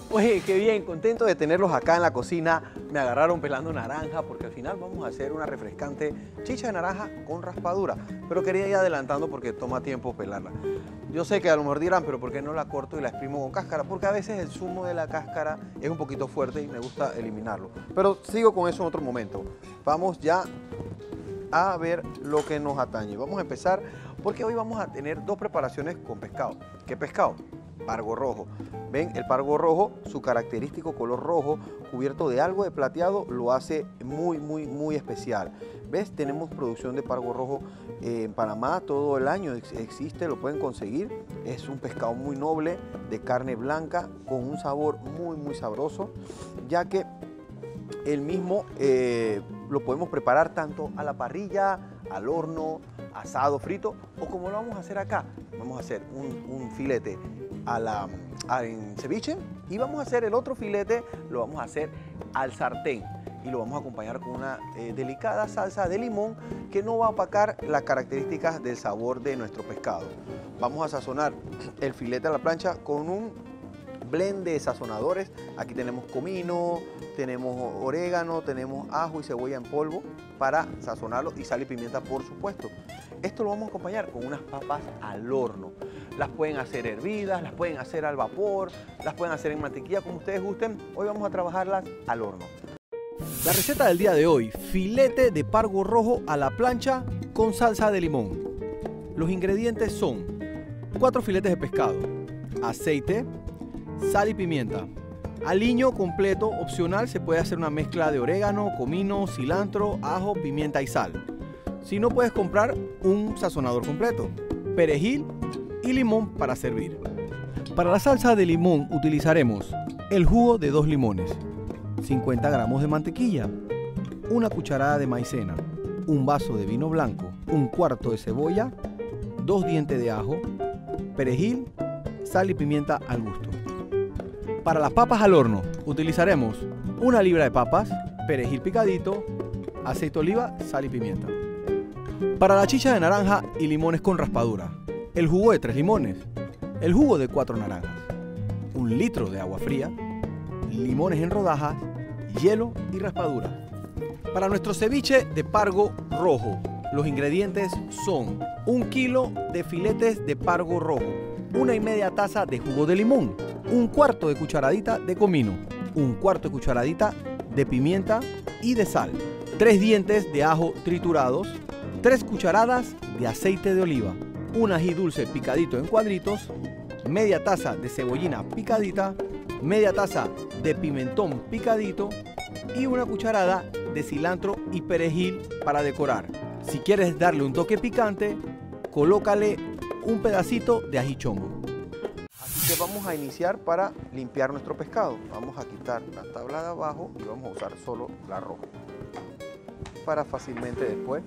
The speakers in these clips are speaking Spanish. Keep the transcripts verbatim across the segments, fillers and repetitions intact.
Oye, qué bien, contento de tenerlos acá en la cocina. Me agarraron pelando naranja porque al final vamos a hacer una refrescante chicha de naranja con raspadura. Pero quería ir adelantando porque toma tiempo pelarla. Yo sé que a lo mejor dirán, pero ¿por qué no la corto y la exprimo con cáscara? Porque a veces el zumo de la cáscara es un poquito fuerte y me gusta eliminarlo. Pero sigo con eso en otro momento. Vamos ya a ver lo que nos atañe. Vamos a empezar porque hoy vamos a tener dos preparaciones con pescado. ¿Qué pescado? Pargo rojo. Ven, el pargo rojo, su característico color rojo, cubierto de algo de plateado, lo hace muy, muy, muy especial. ¿Ves? Tenemos producción de pargo rojo eh, en Panamá todo el año, ex existe, lo pueden conseguir. Es un pescado muy noble, de carne blanca, con un sabor muy, muy sabroso, ya que el mismo eh, lo podemos preparar tanto a la parrilla, al horno, asado, frito, o como lo vamos a hacer acá. Vamos a hacer un, un filete a la, a, en ceviche y vamos a hacer el otro filete, lo vamos a hacer al sartén y lo vamos a acompañar con una eh, delicada salsa de limón que no va a opacar las características del sabor de nuestro pescado. Vamos a sazonar el filete a la plancha con un blend de sazonadores. Aquí tenemos comino, tenemos orégano, tenemos ajo y cebolla en polvo para sazonarlo y sal y pimienta, por supuesto. Esto lo vamos a acompañar con unas papas al horno. Las pueden hacer hervidas, las pueden hacer al vapor, las pueden hacer en mantequilla, como ustedes gusten. Hoy vamos a trabajarlas al horno. La receta del día de hoy, filete de pargo rojo a la plancha con salsa de limón. Los ingredientes son cuatro filetes de pescado, aceite, sal y pimienta. Aliño completo, opcional, se puede hacer una mezcla de orégano, comino, cilantro, ajo, pimienta y sal. Si no, puedes comprar un sazonador completo, perejil y limón para servir. Para la salsa de limón utilizaremos el jugo de dos limones, cincuenta gramos de mantequilla, una cucharada de maicena, un vaso de vino blanco, un cuarto de cebolla, dos dientes de ajo, perejil, sal y pimienta al gusto. Para las papas al horno utilizaremos una libra de papas, perejil picadito, aceite de oliva, sal y pimienta. Para la chicha de naranja y limones con raspadura, el jugo de tres limones, el jugo de cuatro naranjas, un litro de agua fría, limones en rodajas, hielo y raspadura. Para nuestro ceviche de pargo rojo, los ingredientes son un kilo de filetes de pargo rojo, una y media taza de jugo de limón, un cuarto de cucharadita de comino, un cuarto de cucharadita de pimienta y de sal, tres dientes de ajo triturados, tres cucharadas de aceite de oliva, un ají dulce picadito en cuadritos, media taza de cebollina picadita, media taza de pimentón picadito y una cucharada de cilantro y perejil para decorar. Si quieres darle un toque picante, colócale un pedacito de ají chongo. Así que vamos a iniciar para limpiar nuestro pescado. Vamos a quitar la tabla de abajo y vamos a usar solo la roja para fácilmente después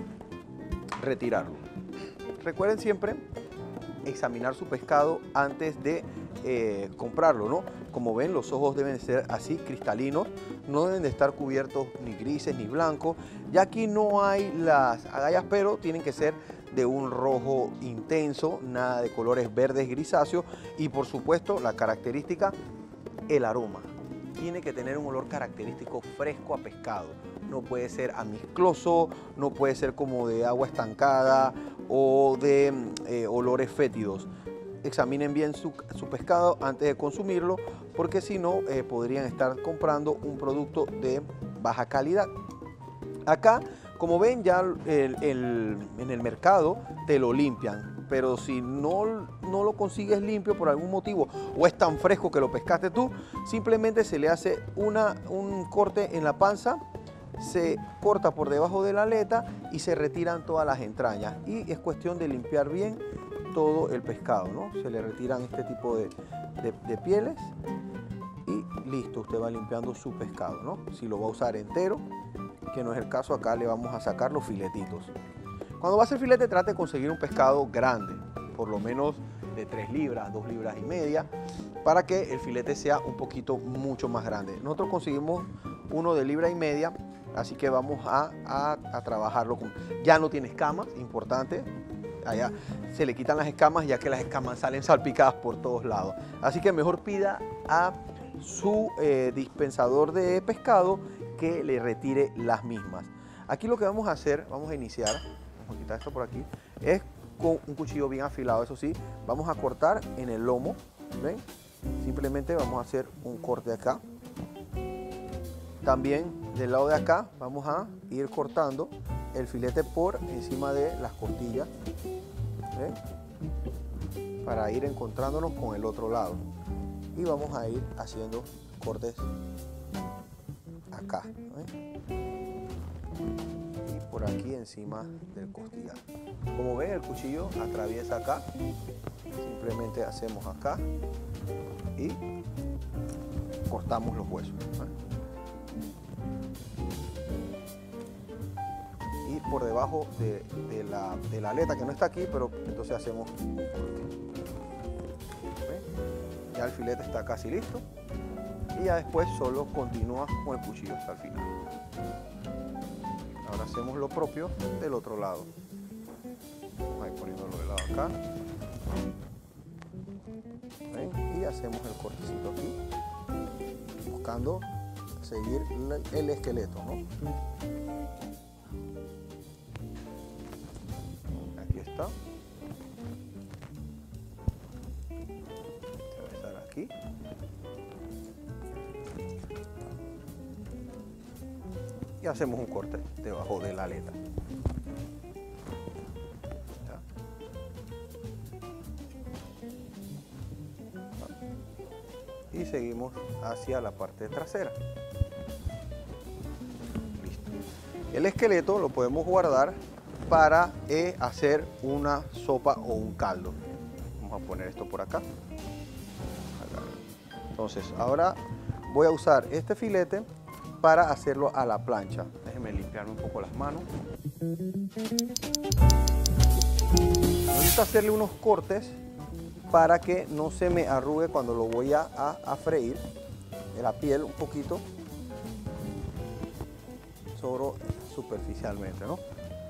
retirarlo. Recuerden siempre examinar su pescado antes de eh, comprarlo, ¿no? Como ven, los ojos deben ser así cristalinos, no deben de estar cubiertos ni grises ni blancos. Ya aquí no hay las agallas, pero tienen que ser de un rojo intenso, nada de colores verdes grisáceos y por supuesto la característica, el aroma. Tiene que tener un olor característico fresco a pescado. No puede ser amigloso, no puede ser como de agua estancada o de eh, olores fétidos. Examinen bien su, su pescado antes de consumirlo, porque si no eh, podrían estar comprando un producto de baja calidad. Acá, como ven, ya el, el, en el mercado te lo limpian, pero si no, no lo consigues limpio por algún motivo o es tan fresco que lo pescaste tú, simplemente se le hace una, un corte en la panza, se corta por debajo de la aleta y se retiran todas las entrañas. Y es cuestión de limpiar bien todo el pescado, ¿no? Se le retiran este tipo de, de, de pieles y listo, usted va limpiando su pescado, ¿no? Si lo va a usar entero, que no es el caso, acá le vamos a sacar los filetitos. Cuando va a hacer filete, trate de conseguir un pescado grande, por lo menos de tres libras, dos libras y media, para que el filete sea un poquito mucho más grande. Nosotros conseguimos uno de libra y media, así que vamos a, a, a trabajarlo con... Ya no tiene escamas, importante. Allá se le quitan las escamas, ya que las escamas salen salpicadas por todos lados. Así que mejor pida a su eh, dispensador de pescado que le retire las mismas. Aquí lo que vamos a hacer, vamos a iniciar, vamos a quitar esto por aquí, es con un cuchillo bien afilado, eso sí, vamos a cortar en el lomo, ¿ven? Simplemente vamos a hacer un corte acá. También del lado de acá vamos a ir cortando el filete por encima de las costillas, ¿ven? Para ir encontrándonos con el otro lado. Y vamos a ir haciendo cortes acá, ¿ven? Y por aquí encima del costillar. Como ven, el cuchillo atraviesa acá. Simplemente hacemos acá y cortamos los huesos, ¿ven? Y por debajo de, de, la, de la aleta que no está aquí, pero entonces hacemos un corte. ¿Ven? Ya el filete está casi listo y ya después solo continúa con el cuchillo hasta el final. Ahora hacemos lo propio del otro lado. Vamos a ir poniéndolo del lado acá. ¿Ven? Y hacemos el cortecito aquí, buscando seguir el esqueleto, ¿no? Aquí está. Atravesar aquí. Y hacemos un corte debajo de la aleta. Y seguimos hacia la parte trasera. Listo. El esqueleto lo podemos guardar para eh, hacer una sopa o un caldo. Vamos a poner esto por acá. Entonces, ahora voy a usar este filete para hacerlo a la plancha. Déjenme limpiarme un poco las manos. Necesito hacerle unos cortes para que no se me arrugue cuando lo voy a, a, a freír. De la piel un poquito, solo superficialmente, ¿no?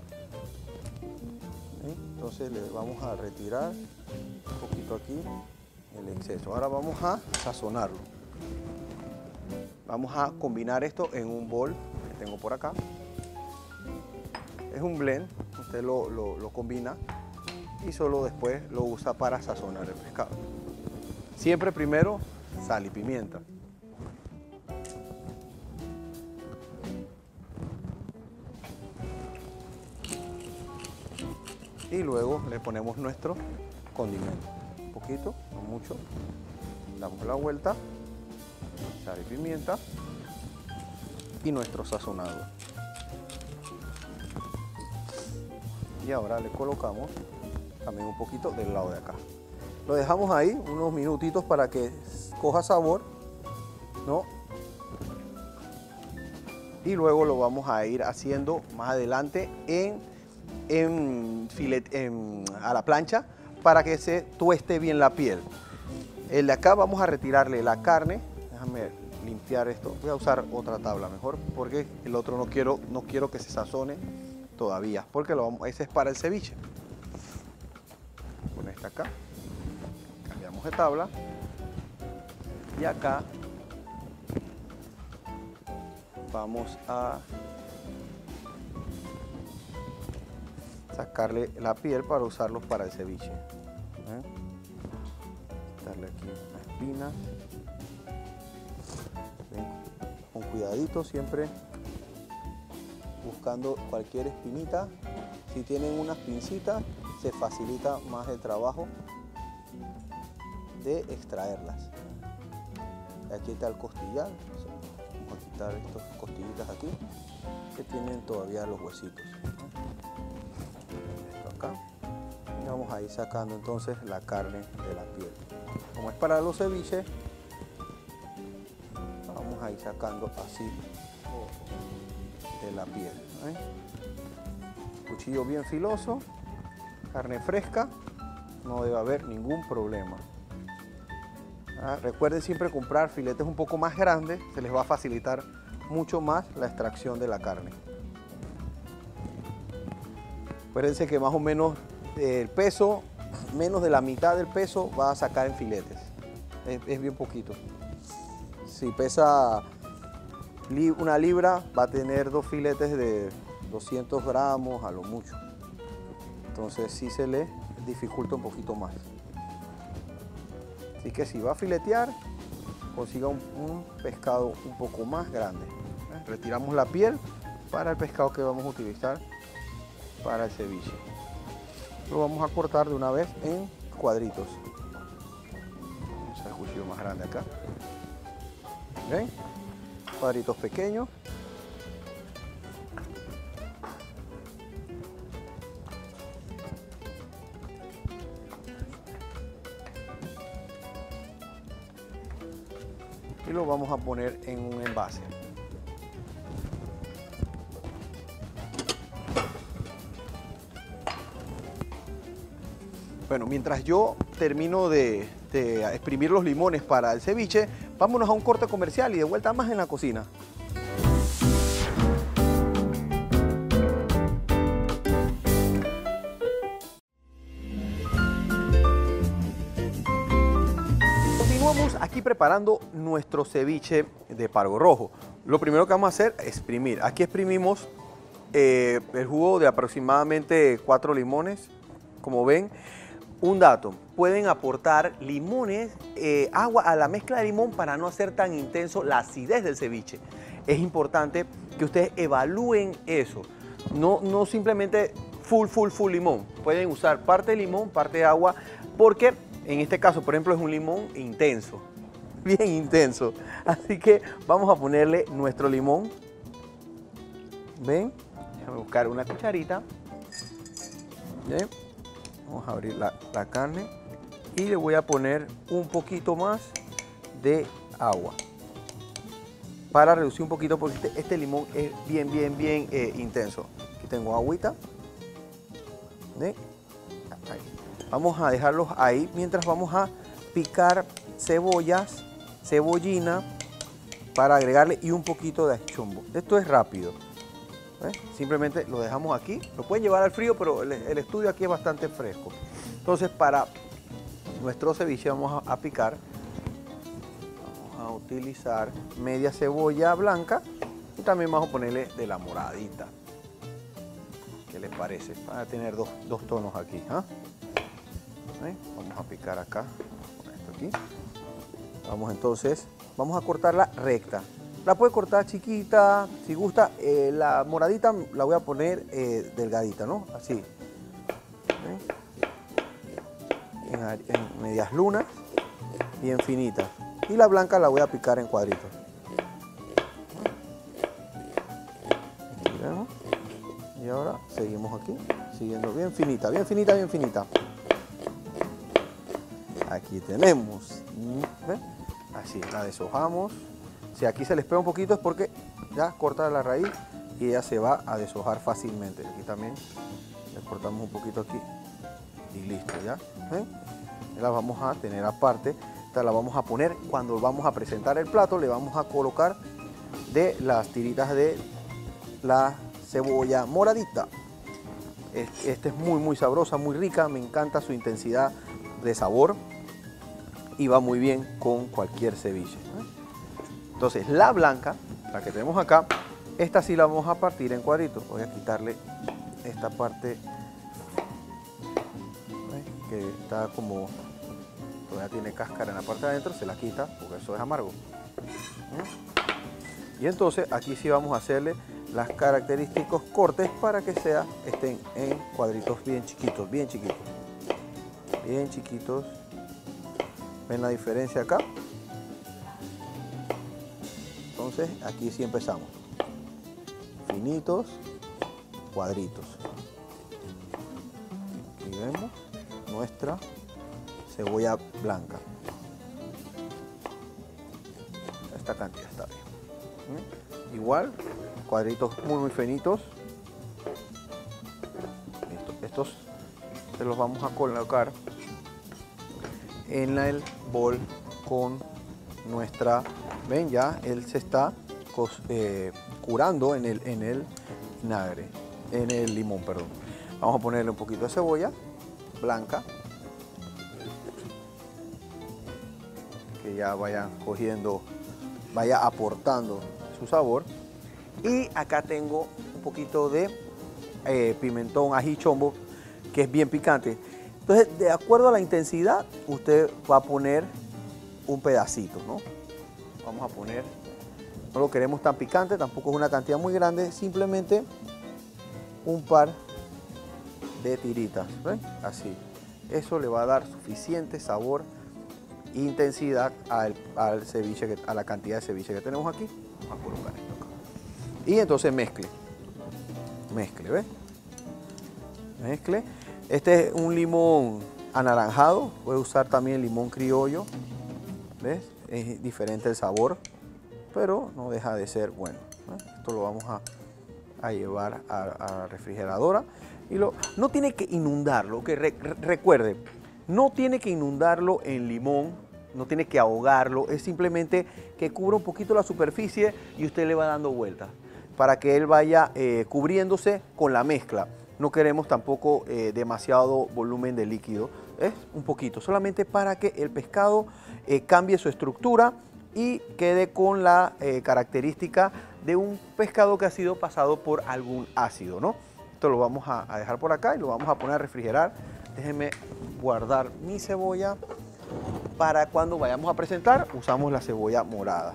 Entonces le vamos a retirar un poquito aquí el exceso. Ahora vamos a sazonarlo. Vamos a combinar esto en un bol que tengo por acá. Es un blend, usted lo, lo, lo combina y solo después lo usa para sazonar el pescado. Siempre primero sal y pimienta. Y luego le ponemos nuestro condimento. Un poquito, no mucho. Damos la vuelta. Sal y pimienta. Y nuestro sazonado. Y ahora le colocamos también un poquito del lado de acá. Lo dejamos ahí unos minutitos para que coja sabor, ¿no? Y luego lo vamos a ir haciendo más adelante en, en filet, en, a la plancha para que se tueste bien la piel. El de acá vamos a retirarle la carne. Déjame limpiar esto. Voy a usar otra tabla mejor porque el otro no quiero, no quiero que se sazone todavía, porque lo vamos, ese es para el ceviche. Con esta acá. Cambiamos de tabla. Y acá vamos a sacarle la piel para usarlos para el ceviche. ¿Eh? Darle aquí una espina. ¿Ven? Con cuidadito siempre, buscando cualquier espinita. Si tienen unas pincitas, se facilita más el trabajo de extraerlas. Aquí está el costillar. Vamos a quitar estas costillitas aquí que tienen todavía los huesitos. Esto acá. Y vamos a ir sacando entonces la carne de la piel. Como es para los ceviches, vamos a ir sacando así de la piel. ¿Eh? Cuchillo bien filoso, carne fresca, no debe haber ningún problema. Ah, recuerden siempre comprar filetes un poco más grandes, se les va a facilitar mucho más la extracción de la carne. Acuérdense que más o menos el peso, menos de la mitad del peso va a sacar en filetes, es, es bien poquito. Si pesa una libra, va a tener dos filetes de doscientos gramos a lo mucho. Entonces sí se le dificulta un poquito más. Así que si va a filetear, consiga un, un pescado un poco más grande. ¿Eh? Retiramos la piel para el pescado que vamos a utilizar para el ceviche. Lo vamos a cortar de una vez en cuadritos. Vamos a hacer el cuchillo más grande acá. ¿Ven? Cuadritos pequeños. Y lo vamos a poner en un envase. Bueno, mientras yo termino de, de exprimir los limones para el ceviche, vámonos a un corte comercial y de vuelta más en la cocina. Continuamos aquí preparando nuestro ceviche de pargo rojo. Lo primero que vamos a hacer es exprimir. Aquí exprimimos eh, el jugo de aproximadamente cuatro limones, como ven. Un dato, pueden aportar limones, eh, agua a la mezcla de limón para no hacer tan intenso la acidez del ceviche. Es importante que ustedes evalúen eso, no, no simplemente full, full, full limón. Pueden usar parte de limón, parte de agua, porque en este caso, por ejemplo, es un limón intenso, bien intenso. Así que vamos a ponerle nuestro limón. ¿Ven? Déjame buscar una cucharita. ¿Ven? Vamos a abrir la, la carne y le voy a poner un poquito más de agua para reducir un poquito porque este, este limón es bien, bien, bien eh, intenso. Aquí tengo agüita. ¿Sí? Ahí. Vamos a dejarlos ahí mientras vamos a picar cebollas, cebollina para agregarle y un poquito de chumbo. Esto es rápido. ¿Eh? Simplemente lo dejamos aquí, lo pueden llevar al frío, pero el, el estudio aquí es bastante fresco. Entonces para nuestro ceviche vamos a, a picar, vamos a utilizar media cebolla blanca y también vamos a ponerle de la moradita. ¿Qué les parece? Para tener dos, dos tonos aquí. ¿eh? ¿Eh? Vamos a picar acá, con esto aquí. Vamos entonces, vamos a cortarla recta. La puede cortar chiquita, si gusta. Eh, la moradita la voy a poner eh, delgadita, ¿no? Así. ¿Eh? En, en medias lunas, bien finitas. Y la blanca la voy a picar en cuadritos. Aquí vemos. Y ahora seguimos aquí, siguiendo bien finita, bien finita, bien finita. Aquí tenemos. ¿Ven? Así, la deshojamos. Si aquí se les pega un poquito es porque ya corta la raíz y ella se va a deshojar fácilmente. Aquí también le cortamos un poquito aquí y listo ya. ¿Eh? La vamos a tener aparte. Esta la vamos a poner cuando vamos a presentar el plato. Le vamos a colocar de las tiritas de la cebolla moradita. Esta es muy muy sabrosa, muy rica. Me encanta su intensidad de sabor y va muy bien con cualquier ceviche. ¿Eh? Entonces la blanca, la que tenemos acá, esta sí la vamos a partir en cuadritos. Voy a quitarle esta parte, ¿ves? Que está como, todavía tiene cáscara en la parte de adentro, se la quita porque eso es amargo. ¿Mm? Y entonces aquí sí vamos a hacerle las característicos cortes para que sea, estén en cuadritos bien chiquitos, bien chiquitos. Bien chiquitos. ¿Ven la diferencia acá? Entonces aquí sí empezamos. Finitos, cuadritos. Aquí vemos nuestra cebolla blanca. Esta cantidad está bien. ¿Mm? Igual, cuadritos muy muy finitos. Listo. Estos se los vamos a colocar en el bol con nuestra, ven ya, él se está eh, curando en el, en el vinagre, en el limón, perdón. Vamos a ponerle un poquito de cebolla blanca, que ya vayan cogiendo vaya aportando su sabor. Y acá tengo un poquito de eh, pimentón, ají chombo, que es bien picante. Entonces, de acuerdo a la intensidad, usted va a poner un pedacito, ¿no? Vamos a poner, no lo queremos tan picante, tampoco es una cantidad muy grande, simplemente un par de tiritas, ¿ven? Así. Eso le va a dar suficiente sabor e intensidad al, al ceviche, que, a la cantidad de ceviche que tenemos aquí. Vamos a colocar esto acá. Y entonces mezcle, mezcle, ¿ves? Mezcle. Este es un limón anaranjado, puede usar también limón criollo, ¿ves? Es diferente el sabor, pero no deja de ser bueno, ¿no? Esto lo vamos a, a llevar a, a la refrigeradora y lo, no tiene que inundarlo, que re, re, recuerde, no tiene que inundarlo en limón, no tiene que ahogarlo, es simplemente que cubra un poquito la superficie y usted le va dando vueltas para que él vaya eh, cubriéndose con la mezcla. No queremos tampoco eh, demasiado volumen de líquido, es un poquito, solamente para que el pescado eh, cambie su estructura y quede con la eh, característica de un pescado que ha sido pasado por algún ácido, ¿no? Esto lo vamos a, a dejar por acá y lo vamos a poner a refrigerar. Déjenme guardar mi cebolla para cuando vayamos a presentar, usamos la cebolla morada.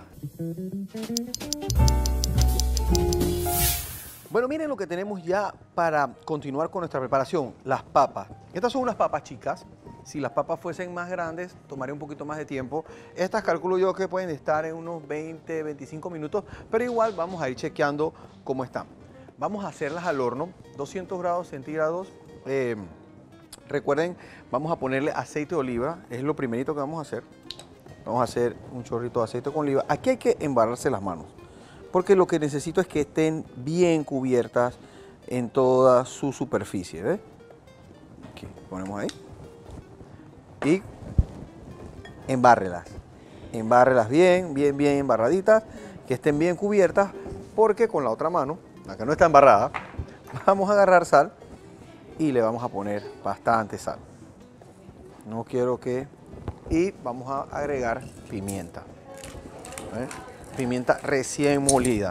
Bueno, miren lo que tenemos ya para continuar con nuestra preparación, las papas. Estas son unas papas chicas. Si las papas fuesen más grandes, tomaría un poquito más de tiempo. Estas calculo yo que pueden estar en unos veinte, veinticinco minutos, pero igual vamos a ir chequeando cómo están. Vamos a hacerlas al horno, doscientos grados centígrados. Eh, recuerden, vamos a ponerle aceite de oliva, es lo primerito que vamos a hacer. Vamos a hacer un chorrito de aceite con oliva. Aquí hay que embarrarse las manos, porque lo que necesito es que estén bien cubiertas en toda su superficie, ¿ves? Aquí, ponemos ahí. Y embárrelas. Embárrelas bien, bien, bien embarraditas, que estén bien cubiertas, porque con la otra mano, la que no está embarrada, vamos a agarrar sal y le vamos a poner bastante sal. No quiero que... Y vamos a agregar pimienta. ¿Ves? Pimienta recién molida.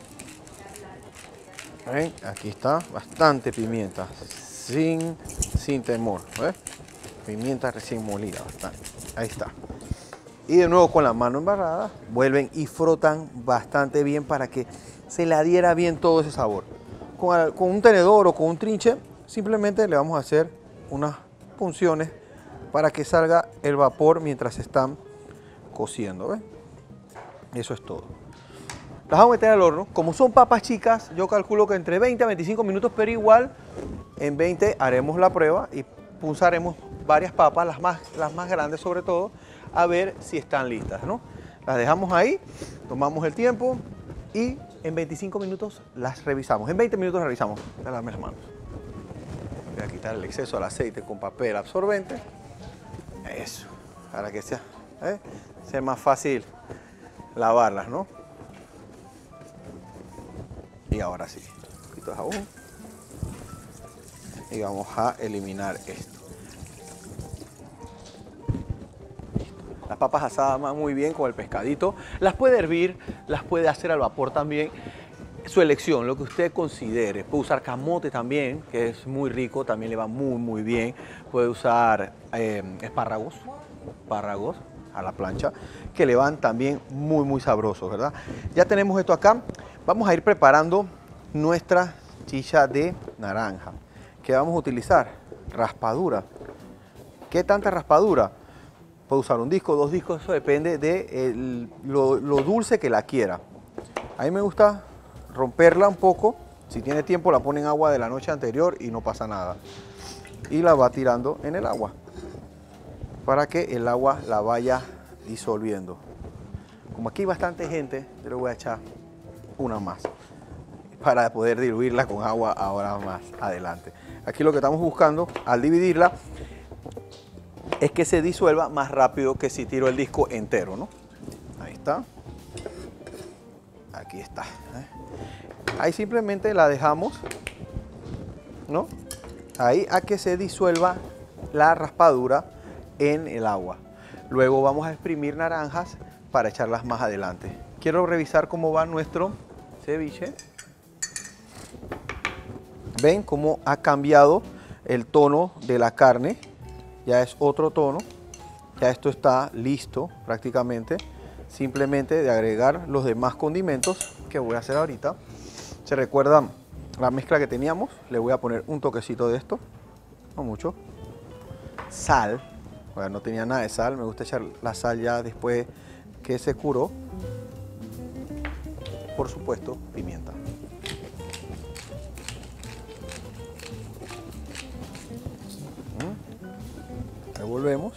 ¿Ven? Aquí está, bastante pimienta, sin, sin temor. ¿Ves? Pimienta recién molida, bastante. Ahí está. Y de nuevo con la mano embarrada, vuelven y frotan bastante bien para que se le adhiera bien todo ese sabor. Con, con un tenedor o con un trinche, simplemente le vamos a hacer unas punciones para que salga el vapor mientras están cociendo. ¿Ves? Eso es todo. Las vamos a meter al horno. Como son papas chicas, yo calculo que entre veinte a veinticinco minutos, pero igual en veinte haremos la prueba y punzaremos varias papas, las más, las más grandes sobre todo, a ver si están listas, ¿no? Las dejamos ahí, tomamos el tiempo y en veinticinco minutos las revisamos. En veinte minutos las revisamos. Voy a lavarme las manos. Voy a quitar el exceso del aceite con papel absorbente. Eso, para que sea, ¿eh? sea más fácil lavarlas, ¿no? Y ahora sí, un poquito de jabón. Y vamos a eliminar esto. Listo. Las papas asadas van muy bien con el pescadito. Las puede hervir, las puede hacer al vapor también. Su elección, lo que usted considere. Puede usar camote también, que es muy rico, también le va muy, muy bien. Puede usar eh, espárragos, espárragos a la plancha, que le van también muy, muy sabrosos, ¿verdad? Ya tenemos esto acá. Vamos a ir preparando nuestra chicha de naranja. ¿Qué vamos a utilizar? Raspadura. ¿Qué tanta raspadura? Puede usar un disco, dos discos, eso depende de el, lo, lo dulce que la quiera. A mí me gusta romperla un poco. Si tiene tiempo la pone en agua de la noche anterior y no pasa nada. Y la va tirando en el agua para que el agua la vaya disolviendo. Como aquí hay bastante gente, yo le voy a echar una más para poder diluirla con agua ahora más adelante. Aquí lo que estamos buscando al dividirla es que se disuelva más rápido que si tiro el disco entero, ¿no? Ahí está. Aquí está. ¿eh? Ahí simplemente la dejamos, ¿no? Ahí a que se disuelva la raspadura en el agua. Luego vamos a exprimir naranjas para echarlas más adelante. quiero revisar cómo va nuestro ceviche. ¿Ven cómo ha cambiado el tono de la carne? Ya es otro tono. Ya esto está listo prácticamente. Simplemente de agregar los demás condimentos que voy a hacer ahorita. ¿Se recuerdan la mezcla que teníamos? Le voy a poner un toquecito de esto. No mucho. Sal. Bueno, no tenía nada de sal. Me gusta echar la sal ya después que se curó. Por supuesto, pimienta. Revolvemos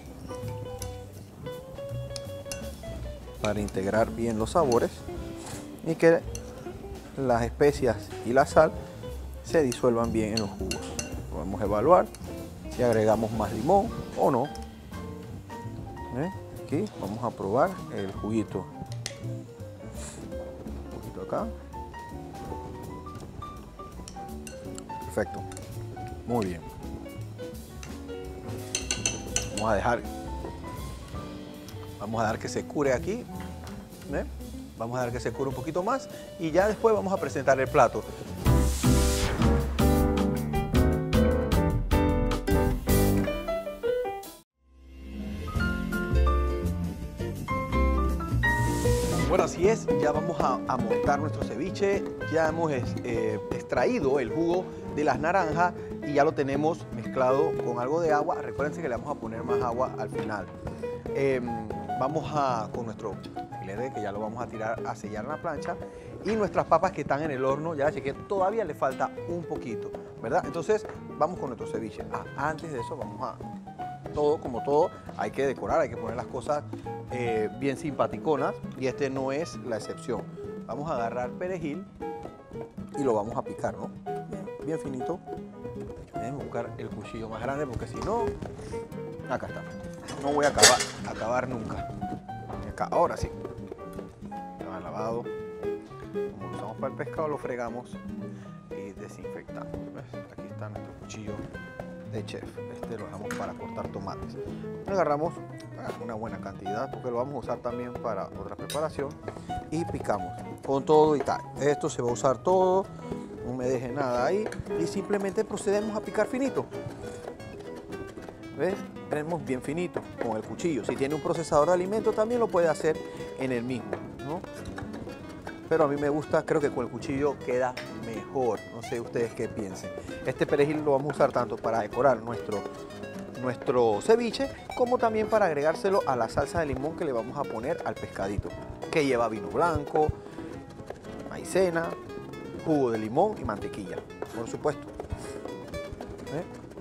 para integrar bien los sabores y que las especias y la sal se disuelvan bien en los jugos. Podemos evaluar si agregamos más limón o no. ¿Eh? Aquí vamos a probar el juguito. Un poquito acá. Perfecto. Muy bien. Vamos a dejar, vamos a dejar que se cure aquí, ¿eh? Vamos a dejar que se cure un poquito más y ya después vamos a presentar el plato. Bueno, así es, ya vamos a, a montar nuestro ceviche, ya hemos eh, extraído el jugo de las naranjas y ya lo tenemos mezclado con algo de agua. Recuérdense que le vamos a poner más agua al final. Eh, vamos a con nuestro filete, que ya lo vamos a tirar a sellar en la plancha, y nuestras papas que están en el horno, ya que todavía le falta un poquito, ¿verdad? Entonces vamos con nuestro ceviche. Ah, antes de eso vamos a, todo como todo, hay que decorar, hay que poner las cosas eh, bien simpaticonas y este no es la excepción. Vamos a agarrar perejil y lo vamos a picar, ¿no? Bien, bien finito. Déjenme buscar el cuchillo más grande porque si no, acá está. No voy a acabar, acabar nunca. Acá, ahora sí. Ya lavado. Como lo usamos para el pescado, lo fregamos y desinfectamos. ¿Ves? Aquí está nuestro cuchillo de chef. Este lo dejamos para cortar tomates. Agarramos una buena cantidad porque lo vamos a usar también para otra preparación y picamos con todo y tal. Esto se va a usar todo. No me deje nada ahí y simplemente procedemos a picar finito. ¿Ves? Tenemos bien finito con el cuchillo. Si tiene un procesador de alimentos también lo puede hacer en el mismo, ¿no? Pero a mí me gusta, creo que con el cuchillo queda mejor. No sé ustedes qué piensen. Este perejil lo vamos a usar tanto para decorar nuestro, nuestro ceviche como también para agregárselo a la salsa de limón que le vamos a poner al pescadito, que lleva vino blanco, maicena, jugo de limón y mantequilla, por supuesto. ¿Eh?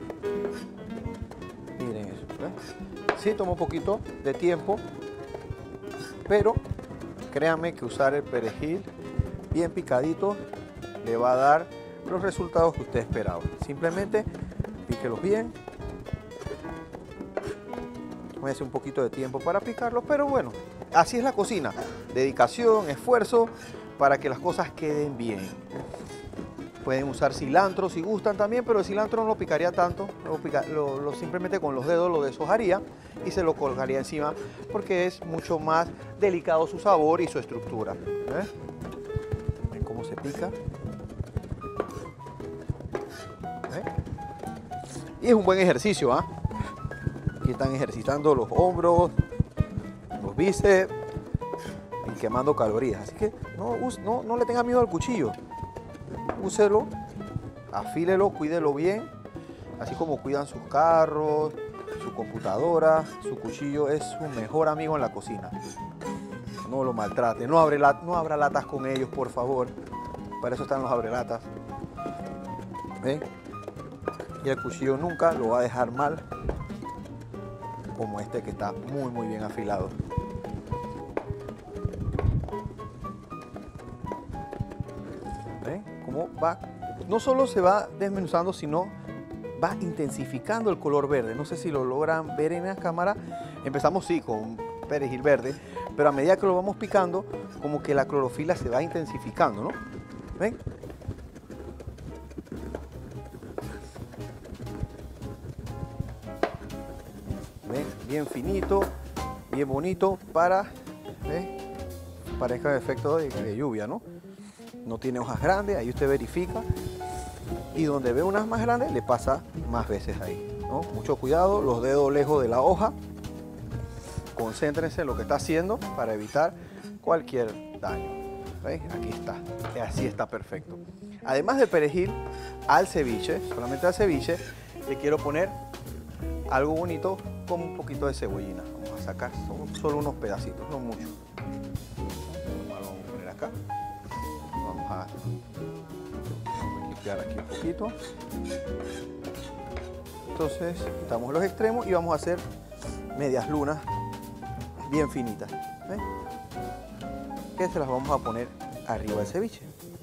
Miren eso. ¿Eh? Sí, toma un poquito de tiempo, pero créanme que usar el perejil bien picadito le va a dar los resultados que usted esperaba. Simplemente píquelos bien. Voy a hacer un poquito de tiempo para picarlos, pero bueno, así es la cocina. Dedicación, esfuerzo para que las cosas queden bien. Pueden usar cilantro si gustan también, pero el cilantro no lo picaría tanto, lo, pica, lo, lo simplemente con los dedos lo deshojaría y se lo colgaría encima porque es mucho más delicado su sabor y su estructura. ¿Eh? ¿Ven cómo se pica? ¿Eh? Y es un buen ejercicio, ¿ah? ¿eh? Aquí están ejercitando los hombros, los bíceps y quemando calorías. Así que no, no, no le tenga miedo al cuchillo. Úselo, afílelo, cuídelo bien, así como cuidan sus carros, su computadora. Su cuchillo es su mejor amigo en la cocina. No lo maltrate, no, abre lat, no abra latas con ellos, por favor. Para eso están los abrelatas. ¿Ven? Y el cuchillo nunca lo va a dejar mal, como este que está muy muy bien afilado. ¿Ven? Cómo va, no solo se va desmenuzando, sino va intensificando el color verde. No sé si lo logran ver en la cámara. Empezamos sí con perejil verde, pero a medida que lo vamos picando, como que la clorofila se va intensificando, ¿no? ¿Ven? ¿Ven? Bien finito, bien bonito para ¿ven? parezca efecto de, de lluvia, ¿no? No tiene hojas grandes, ahí usted verifica. Y donde ve unas más grandes, le pasa más veces ahí, ¿no? Mucho cuidado, los dedos lejos de la hoja. Concéntrense en lo que está haciendo para evitar cualquier daño. ¿Veis? Aquí está, así está perfecto. Además del perejil, al ceviche, solamente al ceviche, le quiero poner algo bonito con un poquito de cebollina. Vamos a sacar solo, solo unos pedacitos, no mucho. Lo vamos a poner acá. Vamos a limpiar aquí un poquito. Entonces quitamos los extremos y vamos a hacer medias lunas bien finitas. ¿Ven? Que se las vamos a poner arriba del ceviche.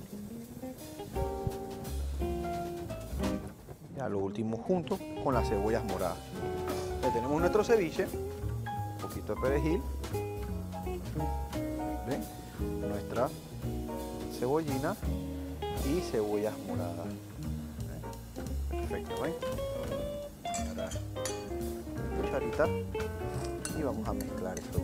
Ya lo último junto con las cebollas moradas. Ya tenemos nuestro ceviche, un poquito de perejil, ¿ven? Nuestra cebollina y cebollas moradas. ¿Ven? Perfecto, ¿ven? Ahora, cucharita y vamos a mezclar esto.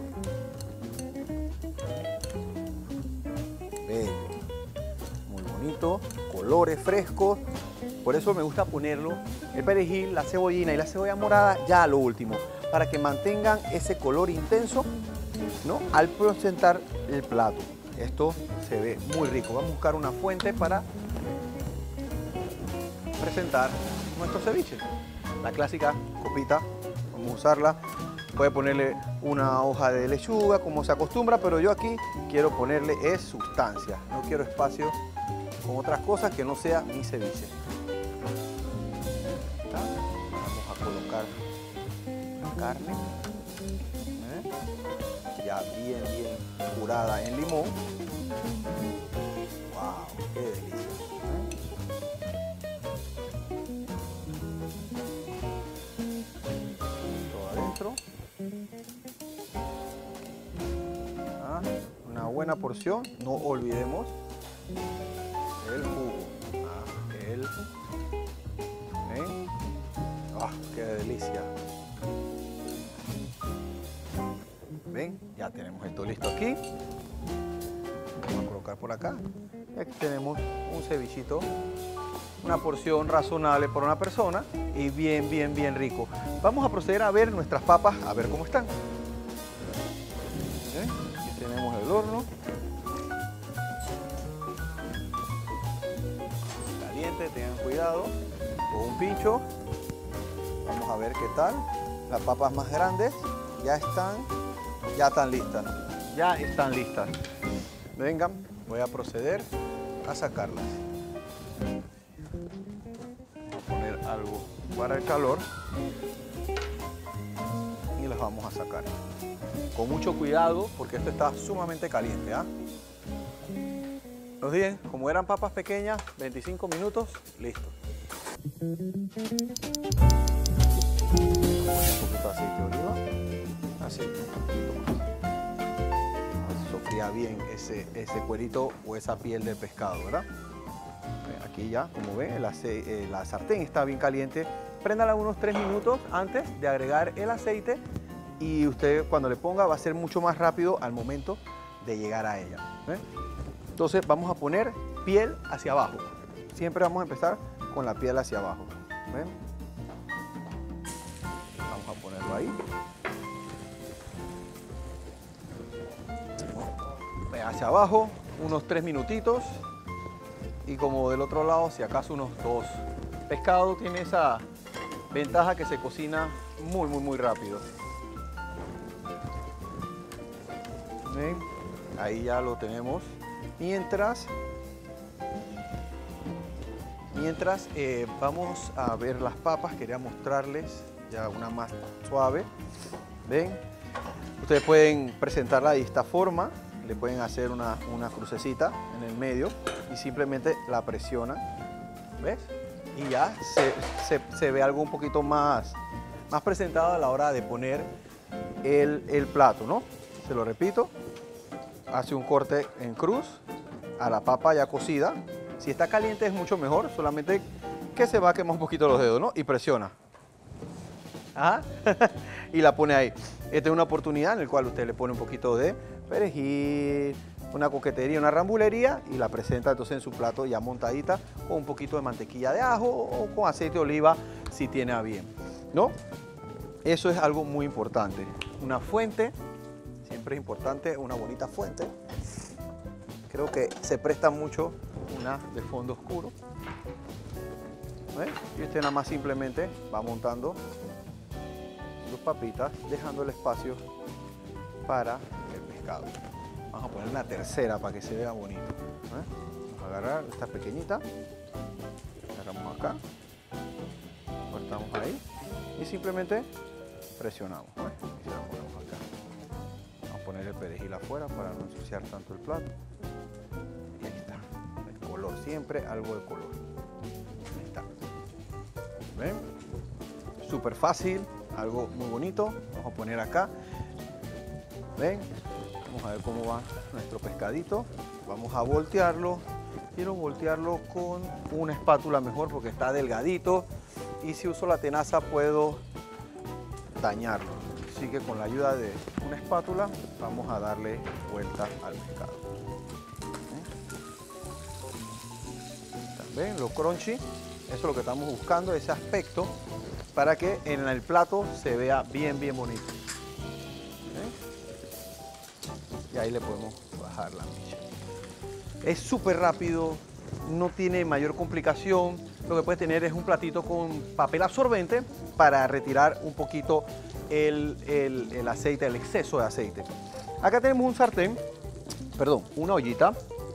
Bello, muy bonito, colores frescos. Por eso me gusta ponerlo, el perejil, la cebollina y la cebolla morada ya a lo último, para que mantengan ese color intenso, ¿no? Al presentar el plato. Esto se ve muy rico. Vamos a buscar una fuente para presentar nuestro ceviche. La clásica copita, vamos a usarla. Puede ponerle una hoja de lechuga como se acostumbra, pero yo aquí quiero ponerle es sustancia. No quiero espacio con otras cosas que no sea mi ceviche. Vamos a colocar la carne, ¿eh? Ya bien, bien curada en limón. ¡Wow! ¡Qué delicia! Todo adentro. Ah, una buena porción, no olvidemos el jugo. Ah, el... ¿eh? ¡Ah, qué delicia! ¿Ven? Ya tenemos esto listo aquí. Vamos a colocar por acá. Y aquí tenemos un cevichito, una porción razonable por una persona y bien, bien, bien rico. Vamos a proceder a ver nuestras papas, a ver cómo están. ¿Eh? Aquí tenemos el horno. Caliente, tengan cuidado. Con un pincho. Vamos a ver qué tal. Las papas más grandes ya están, ya están listas. Ya están listas. Vengan, voy a proceder a sacarlas. Voy a poner algo para el calor y las vamos a sacar. Con mucho cuidado porque esto está sumamente caliente. ¿ah? Los dije, como eran papas pequeñas, veinticinco minutos, listo. Un poquito de aceite de oliva. Así. Sofría bien ese, ese cuerito o esa piel de pescado, ¿verdad? Aquí ya, como ven, la, la sartén está bien caliente. Préndala unos tres minutos antes de agregar el aceite y usted cuando le ponga va a ser mucho más rápido al momento de llegar a ella. ¿Ven? Entonces vamos a poner piel hacia abajo. Siempre vamos a empezar con la piel hacia abajo. ¿Ven? Vamos a ponerlo ahí. Hacia abajo, unos tres minutitos. Y como del otro lado, si acaso unos dos. Pescado tiene esa ventaja que se cocina muy, muy, muy rápido. ¿Ven? Ahí ya lo tenemos. Mientras, mientras eh, vamos a ver las papas, quería mostrarles ya una más suave. ¿Ven? Ustedes pueden presentarla de esta forma. Le pueden hacer una, una crucecita en el medio y simplemente la presionan, ¿ves? Y ya se, se, se ve algo un poquito más, más presentado a la hora de poner el, el plato, ¿no? Se lo repito, hace un corte en cruz a la papa ya cocida. Si está caliente es mucho mejor, solamente que se va a quemar un poquito los dedos, ¿no? Y presiona. Ajá. Y la pone ahí. Esta es una oportunidad en la cual usted le pone un poquito de perejil, una coquetería, una rambulería y la presenta entonces en su plato ya montadita con un poquito de mantequilla de ajo o con aceite de oliva si tiene a bien, ¿no? Eso es algo muy importante. Una fuente, siempre es importante una bonita fuente. Creo que se presta mucho una de fondo oscuro. ¿Ves? Y usted nada más simplemente va montando sus papitas, dejando el espacio para el pescado. Vamos a poner una tercera para que se vea bonito. ¿Eh? Vamos a agarrar esta pequeñita, agarramos acá, cortamos ahí y simplemente presionamos. ¿Eh? Y la ponemos acá. Vamos a poner el perejil afuera para no ensuciar tanto el plato. Y ahí está. El color, siempre algo de color. Ahí está. ¿Ven? Súper fácil, algo muy bonito. Vamos a poner acá. ¿Ven? Vamos a ver cómo va nuestro pescadito. Vamos a voltearlo. Quiero voltearlo con una espátula mejor porque está delgadito. Y si uso la tenaza puedo dañarlo. Así que con la ayuda de una espátula vamos a darle vuelta al pescado. ¿Ven? Lo crunchy. Eso es lo que estamos buscando, ese aspecto, para que en el plato se vea bien, bien bonito. Y ahí le podemos bajar la micha. Es súper rápido, no tiene mayor complicación. Lo que puede tener es un platito con papel absorbente para retirar un poquito el, el, el aceite, el exceso de aceite. Acá tenemos un sartén, perdón, una ollita.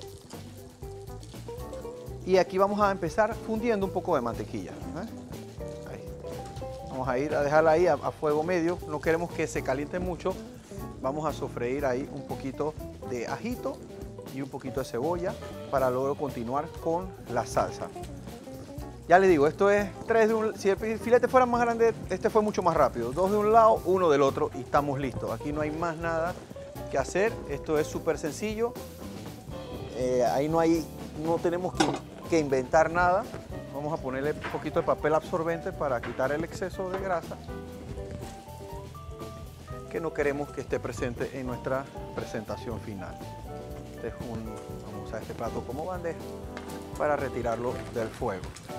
Y aquí vamos a empezar fundiendo un poco de mantequilla. ¿Eh? Ahí. Vamos a ir a dejarla ahí a, a fuego medio. No queremos que se caliente mucho. Vamos a sofreír ahí un poquito de ajito y un poquito de cebolla para luego continuar con la salsa. Ya les digo, esto es tres de un... Si el filete fuera más grande, este fue mucho más rápido. Dos de un lado, uno del otro y estamos listos. Aquí no hay más nada que hacer. Esto es súper sencillo. Eh, ahí no hay... No tenemos que, que inventar nada. Vamos a ponerle un poquito de papel absorbente para quitar el exceso de grasa que no queremos que esté presente en nuestra presentación final. Este es un, vamos a usar este plato como bandeja para retirarlo del fuego.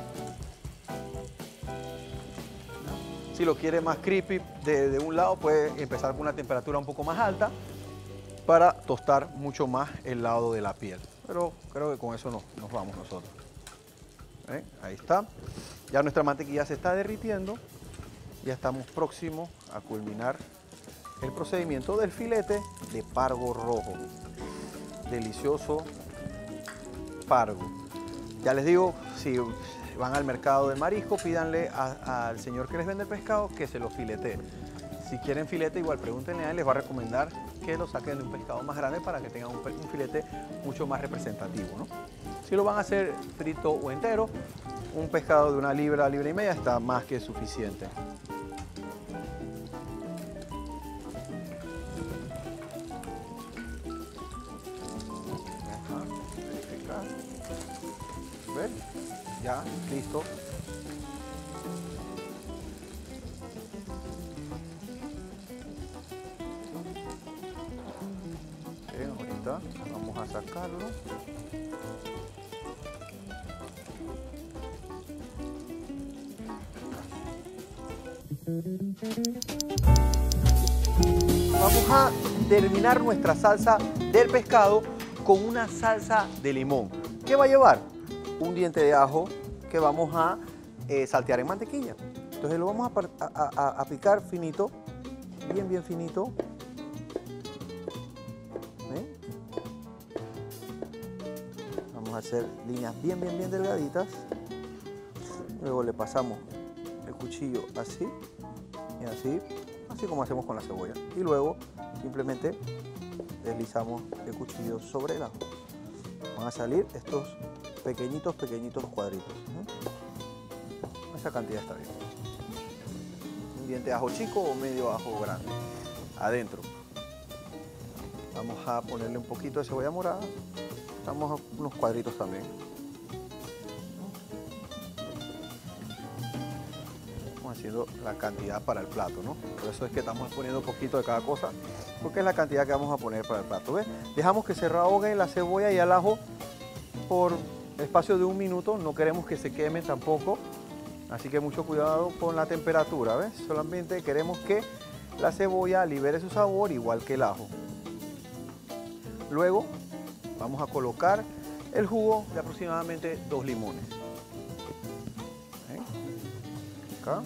Si lo quiere más crispy de, de un lado, puede empezar con una temperatura un poco más alta para tostar mucho más el lado de la piel. Pero creo que con eso nos, nos vamos nosotros. ¿Eh? Ahí está. Ya nuestra mantequilla se está derritiendo. Ya estamos próximos a culminar el procedimiento del filete de pargo rojo. Delicioso pargo. Ya les digo, si van al mercado de marisco, pídanle a, al señor que les vende el pescado que se lo filetee. Si quieren filete, igual pregúntenle a él, les va a recomendar que lo saquen de un pescado más grande para que tengan un, un filete mucho más representativo, ¿no? Si lo van a hacer frito o entero, un pescado de una libra, libra y media está más que suficiente. ¿Ven? Ya, listo. Bien, ahorita vamos a sacarlo. Vamos a terminar nuestra salsa del pescado con una salsa de limón. ¿Qué va a llevar? Un diente de ajo que vamos a eh, saltear en mantequilla. Entonces lo vamos a, a, a, a picar finito, bien, bien finito. ¿Ven? Vamos a hacer líneas bien, bien, bien delgaditas. Luego le pasamos el cuchillo así y así, así como hacemos con la cebolla. Y luego simplemente deslizamos el cuchillo sobre el ajo. Van a salir estos pequeñitos, pequeñitos cuadritos. ¿no? Esa cantidad está bien. Un diente de ajo chico o medio ajo grande. Adentro. Vamos a ponerle un poquito de cebolla morada. Damos unos cuadritos también. Vamos a haciendo la cantidad para el plato, ¿no? Por eso es que estamos poniendo un poquito de cada cosa, porque es la cantidad que vamos a poner para el plato. ¿Ves? Dejamos que se rehogue la cebolla y el ajo por espacio de un minuto. No queremos que se queme tampoco, así que mucho cuidado con la temperatura. ¿Ves? Solamente queremos que la cebolla libere su sabor igual que el ajo. Luego vamos a colocar el jugo de aproximadamente dos limones. ¿Eh? Acá.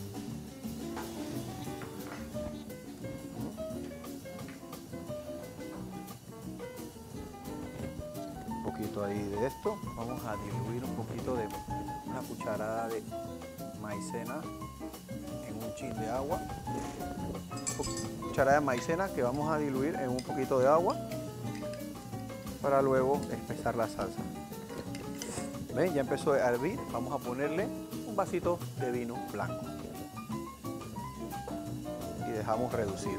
Un poquito ahí de esto. Vamos a diluir un poquito de una cucharada de maicena en un chin de agua. Una cucharada de maicena que vamos a diluir en un poquito de agua para luego espesar la salsa. ¿Ven? Ya empezó a hervir. Vamos a ponerle un vasito de vino blanco y dejamos reducir.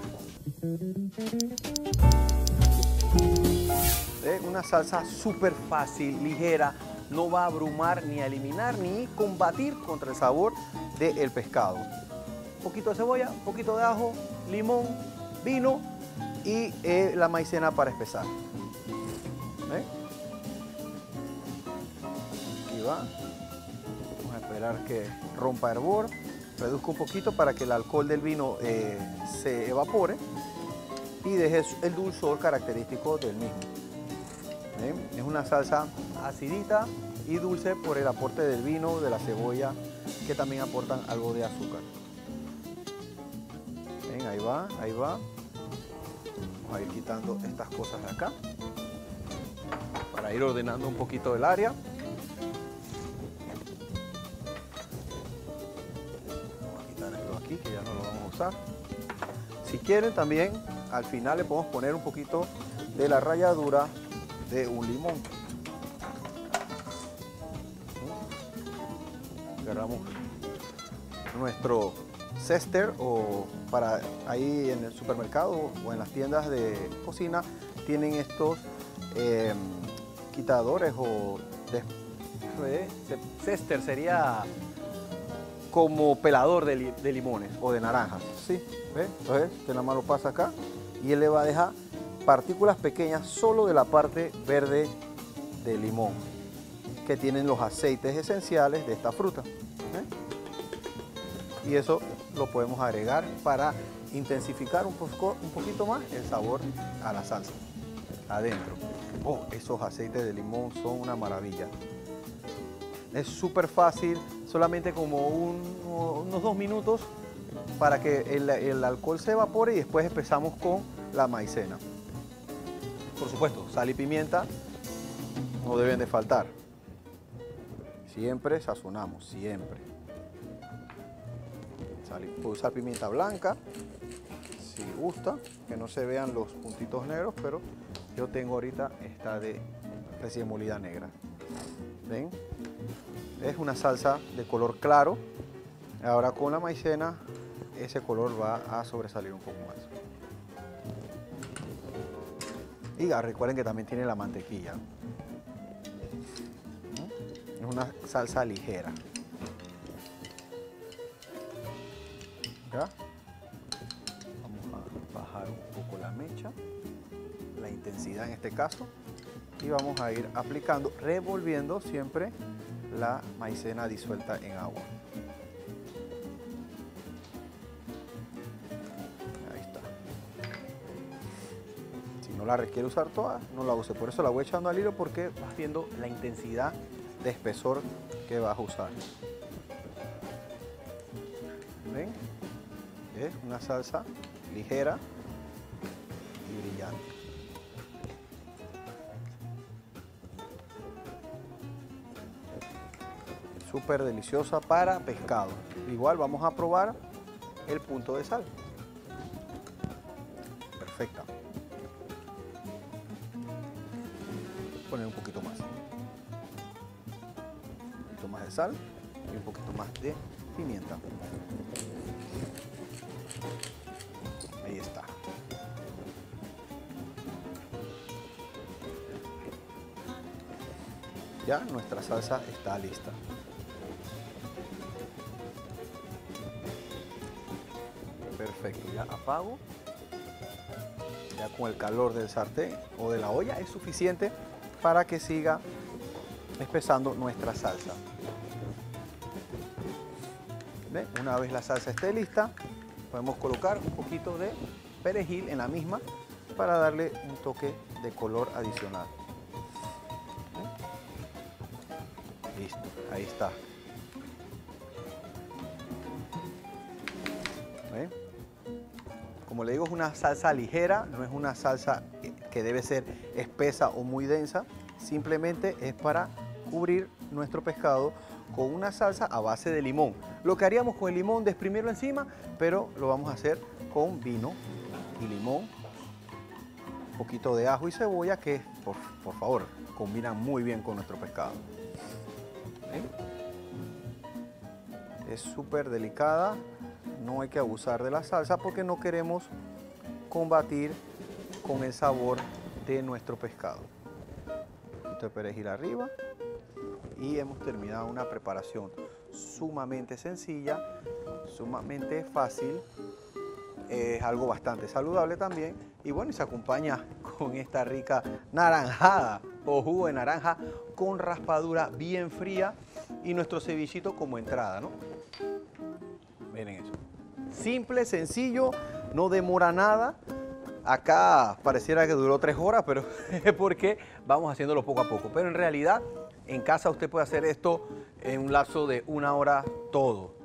¿Ven? Una salsa súper fácil, ligera, no va a abrumar ni a eliminar ni combatir contra el sabor del pescado. Un poquito de cebolla, un poquito de ajo, limón, vino y eh, la maicena para espesar. ¿Ven? Aquí va. Vamos a esperar que rompa hervor. Reduzca un poquito para que el alcohol del vino eh, se evapore y deje el dulzor característico del mismo. ¿Ven? Es una salsa acidita y dulce por el aporte del vino, de la cebolla, que también aportan algo de azúcar. ¿Ven? Ahí va, ahí va. Vamos a ir quitando estas cosas de acá para ir ordenando un poquito el área. Vamos a quitar esto aquí que ya no lo vamos a usar. Si quieren también al final le podemos poner un poquito de la ralladura de un limón. Agarramos nuestro zester o para ahí en el supermercado o en las tiendas de cocina tienen estos eh, quitadores o de, zester sería como pelador de, li, de limones o de naranjas, ¿sí? ¿Ve? Entonces usted nada más lo pasa acá y él le va a dejar partículas pequeñas solo de la parte verde del limón que tienen los aceites esenciales de esta fruta. ¿Eh? Y eso lo podemos agregar para intensificar un, poco, un poquito más el sabor a la salsa adentro. Oh, esos aceites de limón son una maravilla. Es súper fácil, solamente como un, unos dos minutos para que el, el alcohol se evapore y después empezamos con la maicena. Por supuesto, sal y pimienta no deben de faltar. Siempre sazonamos, siempre. Sal, puedo usar pimienta blanca, si gusta, que no se vean los puntitos negros, pero yo tengo ahorita esta de recién molida negra. ¿Ven? Es una salsa de color claro. Ahora con la maicena ese color va a sobresalir un poco más. Y recuerden que también tiene la mantequilla. Es una salsa ligera. ¿Ya? Vamos a bajar un poco la mecha, la intensidad en este caso, y vamos a ir aplicando, revolviendo siempre la maicena disuelta en agua. Ahí está. Si no la requiere usar toda, no la use. Por eso la voy echando al hilo porque vas viendo la intensidad de espesor que vas a usar. ¿Ven? Es una salsa ligera y brillante. Súper deliciosa para pescado. Igual vamos a probar el punto de sal. Perfecta. Poner un poquito más. Un poquito más de sal y un poquito más de pimienta. Ahí está. Ya nuestra salsa está lista. Perfecto, ya apago. Ya con el calor del sartén o de la olla es suficiente para que siga espesando nuestra salsa. ¿Ve? Una vez la salsa esté lista, podemos colocar un poquito de perejil en la misma para darle un toque de color adicional. ¿Ve? Listo, ahí está. ¿Ve? Como le digo, es una salsa ligera, no es una salsa que debe ser espesa o muy densa, simplemente es para cubrir nuestro pescado con una salsa a base de limón. Lo que haríamos con el limón, de exprimirlo encima, pero lo vamos a hacer con vino y limón, un poquito de ajo y cebolla que, por, por favor, combinan muy bien con nuestro pescado. ¿Sí? Es súper delicada, no hay que abusar de la salsa porque no queremos combatir con el sabor de nuestro pescado. Un poquito de perejil arriba y hemos terminado una preparación sumamente sencilla, sumamente fácil, es algo bastante saludable también y bueno, y se acompaña con esta rica naranjada o jugo de naranja con raspadura bien fría y nuestro cevichito como entrada, ¿no? Miren eso. Simple, sencillo, no demora nada. Acá pareciera que duró tres horas, pero es porque vamos haciéndolo poco a poco. Pero en realidad, en casa usted puede hacer esto en un lapso de una hora todo.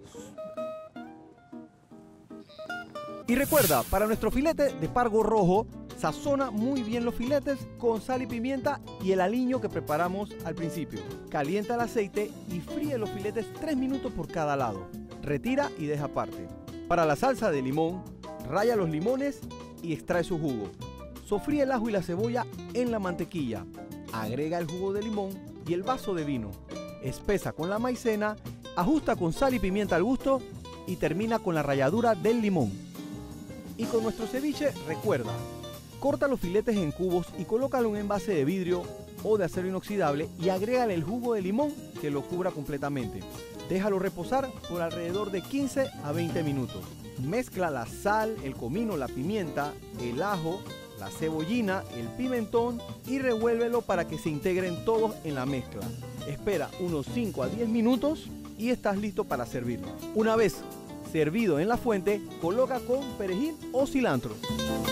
Y recuerda, para nuestro filete de pargo rojo, sazona muy bien los filetes con sal y pimienta y el aliño que preparamos al principio. Calienta el aceite y fríe los filetes tres minutos por cada lado. Retira y deja aparte. Para la salsa de limón, raya los limones y extrae su jugo. Sofríe el ajo y la cebolla en la mantequilla. Agrega el jugo de limón y el vaso de vino. Espesa con la maicena, ajusta con sal y pimienta al gusto y termina con la ralladura del limón. Y con nuestro ceviche, recuerda, corta los filetes en cubos y colócalo en un envase de vidrio o de acero inoxidable y agrégale el jugo de limón que lo cubra completamente. Déjalo reposar por alrededor de quince a veinte minutos. Mezcla la sal, el comino, la pimienta, el ajo, la cebollina, el pimentón y revuélvelo para que se integren todos en la mezcla. Espera unos cinco a diez minutos y estás listo para servirlo. Una vez servido en la fuente, coloca con perejil o cilantro.